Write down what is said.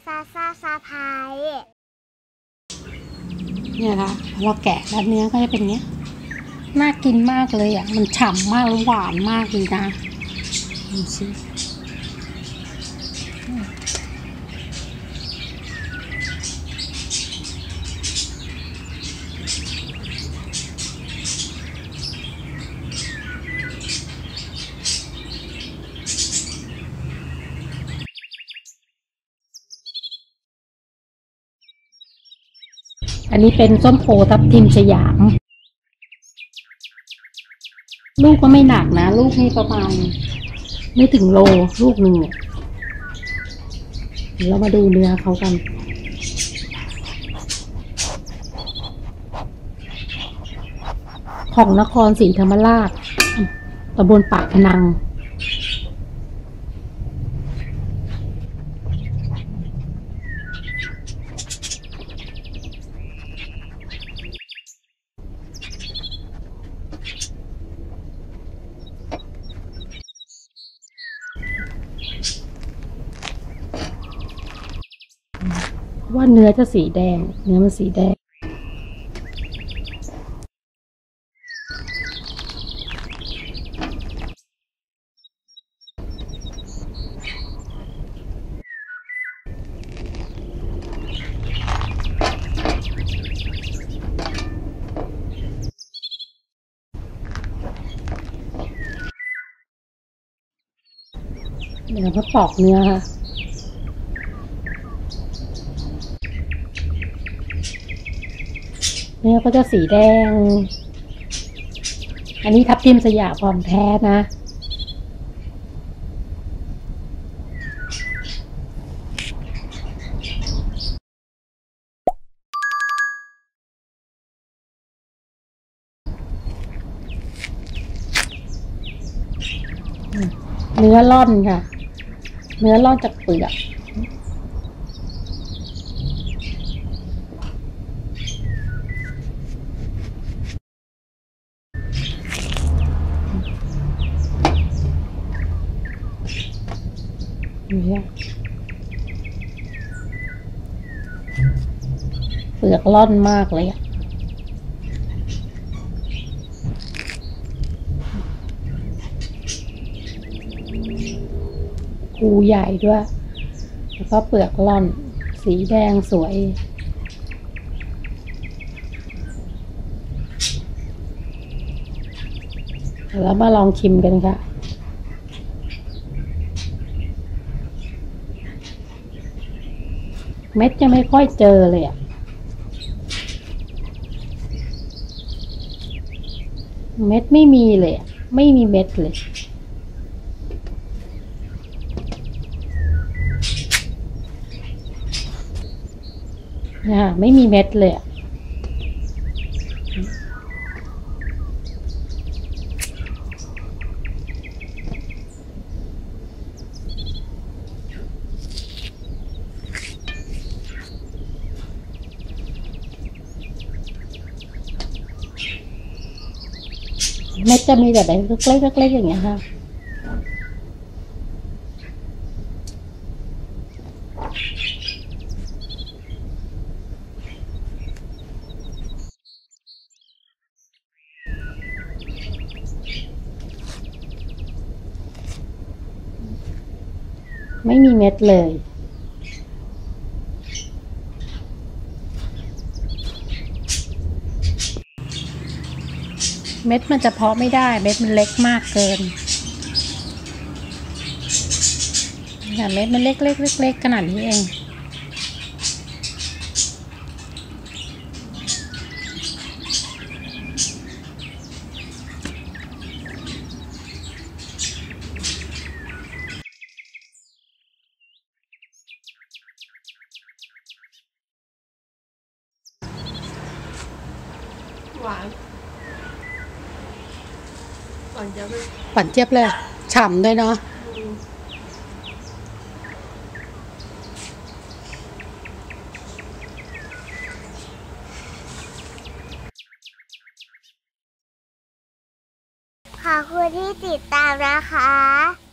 ซาซาซาพายเนี่ยค่ะพอแกะแล้วเนื้อก็จะเป็นเนี้ยน่ากินมากเลยอ่ะมันฉ่ำมากแล้วหวานมากเลยนะดูสิอันนี้เป็นส้มโอทับทิมสยามลูกก็ไม่หนักนะลูกนี่ประมาณไม่ถึงโลลูกหนึ่งเนี่ยเรามาดูเนื้อเขากันของนครศรีธรรมราชตำบลปากพนังว่าเนื้อจะสีแดงเนื้อมันสีแดงเดี๋ยวเขาปอกเนื้อค่ะเนื้อก็จะสีแดงอันนี้ทับทิมสยามของแท้นะเนื้อร่อนค่ะเนื้อร่อนจากเปลือกเนี่ยเปลือกร่อนมากเลยอ่ะภูใหญ่ด้วยแล้วก็เปลือกร่อนสีแดงสวยแล้วมาลองชิมกันค่ะเม็ดจะไม่ค่อยเจอเลยอ่ะเม็ดไม่มีเลยไม่มีเม็ดเลยไม่มีเม็ดเลยเม็ดจะมีแต่แบบเล็กๆอย่างเงี้ยค่ะไม่มีเม็ดเลยเม็ดมันจะเพาะไม่ได้เม็ดมันเล็กมากเกินเม็ดมันเล็กขนาดนี้เองหวานหวานเจี๊ยบเลยหวานเจี๊ยบเลยฉ่ำด้วยเนาะขอบคุณที่ติดตามนะคะ